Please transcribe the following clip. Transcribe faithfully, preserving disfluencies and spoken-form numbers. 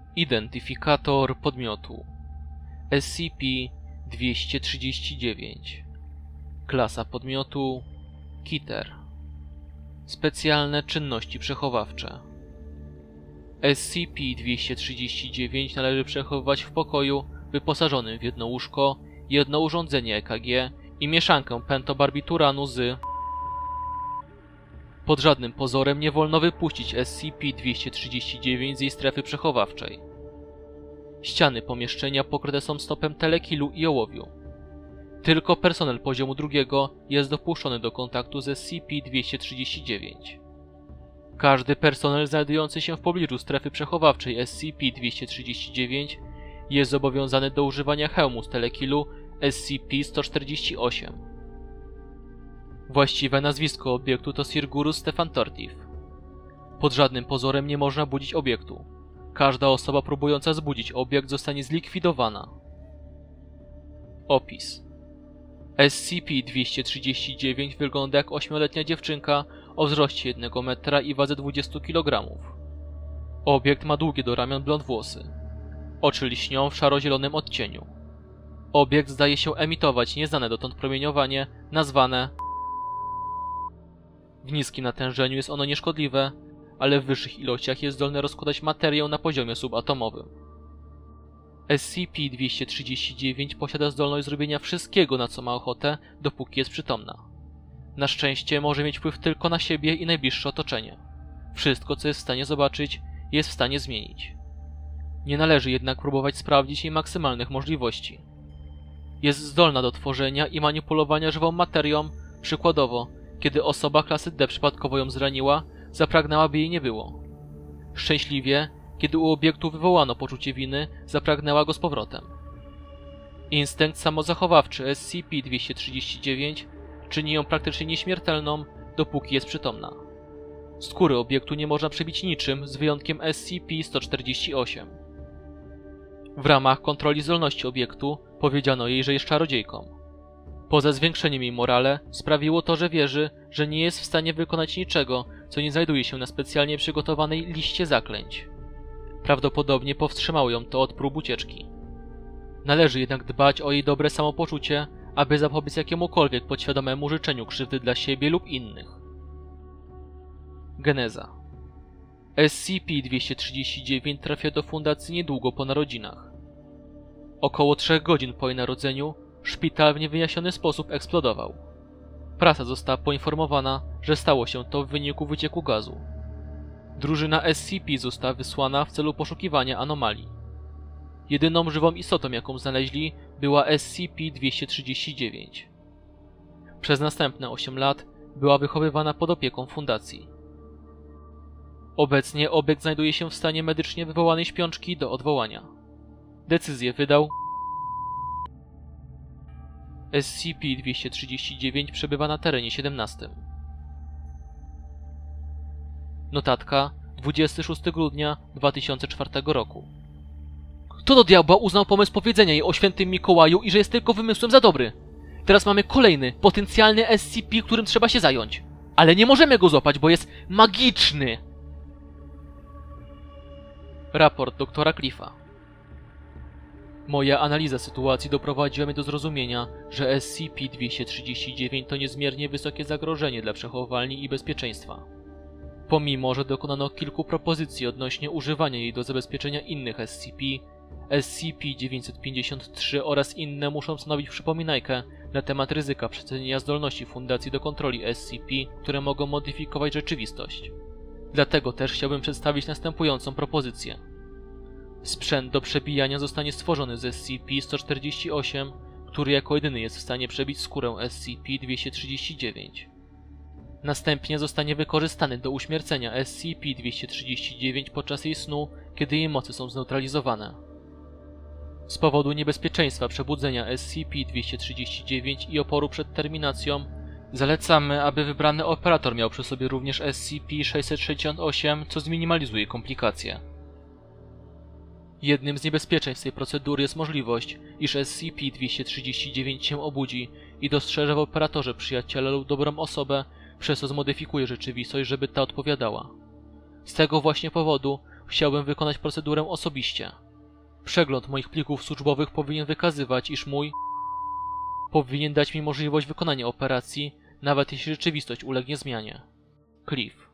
Identyfikator podmiotu S C P dwieście trzydzieści dziewięć. Klasa podmiotu Keter. Specjalne czynności przechowawcze. S C P dwieście trzydzieści dziewięć należy przechowywać w pokoju wyposażonym w jedno łóżko, jedno urządzenie E K G i mieszankę pentobarbituranu z... Pod żadnym pozorem nie wolno wypuścić S C P dwieście trzydzieści dziewięć z jej strefy przechowawczej. Ściany pomieszczenia pokryte są stopem telekilu i ołowiu. Tylko personel poziomu drugiego jest dopuszczony do kontaktu z S C P dwieście trzydzieści dziewięć. Każdy personel znajdujący się w pobliżu strefy przechowawczej S C P dwieście trzydzieści dziewięć jest zobowiązany do używania hełmu z telekilu S C P sto czterdzieści osiem. Właściwe nazwisko obiektu to Sirgurus Stefan Tortif. Pod żadnym pozorem nie można budzić obiektu. Każda osoba próbująca zbudzić obiekt zostanie zlikwidowana. Opis. S C P dwieście trzydzieści dziewięć wygląda jak ośmioletnia dziewczynka o wzroście jednego metra i wadze dwudziestu kilogramów. Obiekt ma długie do ramion blond włosy. Oczy lśnią w szaro-zielonym odcieniu. Obiekt zdaje się emitować nieznane dotąd promieniowanie, nazwane... W niskim natężeniu jest ono nieszkodliwe, ale w wyższych ilościach jest zdolne rozkładać materię na poziomie subatomowym. S C P dwieście trzydzieści dziewięć posiada zdolność zrobienia wszystkiego, na co ma ochotę, dopóki jest przytomna. Na szczęście może mieć wpływ tylko na siebie i najbliższe otoczenie. Wszystko, co jest w stanie zobaczyć, jest w stanie zmienić. Nie należy jednak próbować sprawdzić jej maksymalnych możliwości. Jest zdolna do tworzenia i manipulowania żywą materią, przykładowo, kiedy osoba klasy D przypadkowo ją zraniła, zapragnęłaby jej nie było. Szczęśliwie, kiedy u obiektu wywołano poczucie winy, zapragnęła go z powrotem. Instynkt samozachowawczy S C P dwieście trzydzieści dziewięć czyni ją praktycznie nieśmiertelną, dopóki jest przytomna. Skóry obiektu nie można przebić niczym, z wyjątkiem S C P sto czterdzieści osiem. W ramach kontroli zdolności obiektu powiedziano jej, że jest czarodziejką. Poza zwiększeniem jej morale sprawiło to, że wierzy, że nie jest w stanie wykonać niczego, co nie znajduje się na specjalnie przygotowanej liście zaklęć. Prawdopodobnie powstrzymało ją to od prób ucieczki. Należy jednak dbać o jej dobre samopoczucie, aby zapobiec jakiemukolwiek podświadomemu życzeniu krzywdy dla siebie lub innych. Geneza. S C P dwieście trzydzieści dziewięć trafia do fundacji niedługo po narodzinach. Około trzech godzin po jej narodzeniu szpital w niewyjaśniony sposób eksplodował. Prasa została poinformowana, że stało się to w wyniku wycieku gazu. Drużyna S C P została wysłana w celu poszukiwania anomalii. Jedyną żywą istotą, jaką znaleźli, była S C P dwieście trzydzieści dziewięć. Przez następne osiem lat była wychowywana pod opieką fundacji. Obecnie obiekt znajduje się w stanie medycznie wywołanej śpiączki do odwołania. Decyzję wydał S C P dwieście trzydzieści dziewięć przebywa na terenie siedemnastym. Notatka, dwudziestego szóstego grudnia dwa tysiące czwartego roku. Kto do diabła uznał pomysł powiedzenia jej o świętym Mikołaju i że jest tylko wymysłem za dobry? Teraz mamy kolejny, potencjalny S C P, którym trzeba się zająć. Ale nie możemy go złapać, bo jest magiczny! Raport doktora Cliffa. Moja analiza sytuacji doprowadziła mnie do zrozumienia, że S C P dwieście trzydzieści dziewięć to niezmiernie wysokie zagrożenie dla przechowalni i bezpieczeństwa. Pomimo, że dokonano kilku propozycji odnośnie używania jej do zabezpieczenia innych S C P, S C P dziewięćset pięćdziesiąt trzy oraz inne muszą stanowić przypominajkę na temat ryzyka przecenienia zdolności fundacji do kontroli S C P, które mogą modyfikować rzeczywistość. Dlatego też chciałbym przedstawić następującą propozycję. Sprzęt do przebijania zostanie stworzony z S C P sto czterdzieści osiem, który jako jedyny jest w stanie przebić skórę S C P dwieście trzydzieści dziewięć. Następnie zostanie wykorzystany do uśmiercenia S C P dwieście trzydzieści dziewięć podczas jej snu, kiedy jej moce są zneutralizowane. Z powodu niebezpieczeństwa przebudzenia S C P dwieście trzydzieści dziewięć i oporu przed terminacją, zalecamy, aby wybrany operator miał przy sobie również S C P sześćset sześćdziesiąt osiem, co zminimalizuje komplikacje. Jednym z niebezpieczeństw tej procedury jest możliwość, iż S C P dwieście trzydzieści dziewięć się obudzi i dostrzeże w operatorze przyjaciela lub dobrą osobę, przez co zmodyfikuje rzeczywistość, żeby ta odpowiadała. Z tego właśnie powodu Chciałbym wykonać procedurę osobiście. Przegląd moich plików służbowych powinien wykazywać, iż mój powinien dać mi możliwość wykonania operacji, nawet jeśli rzeczywistość ulegnie zmianie. Cliff.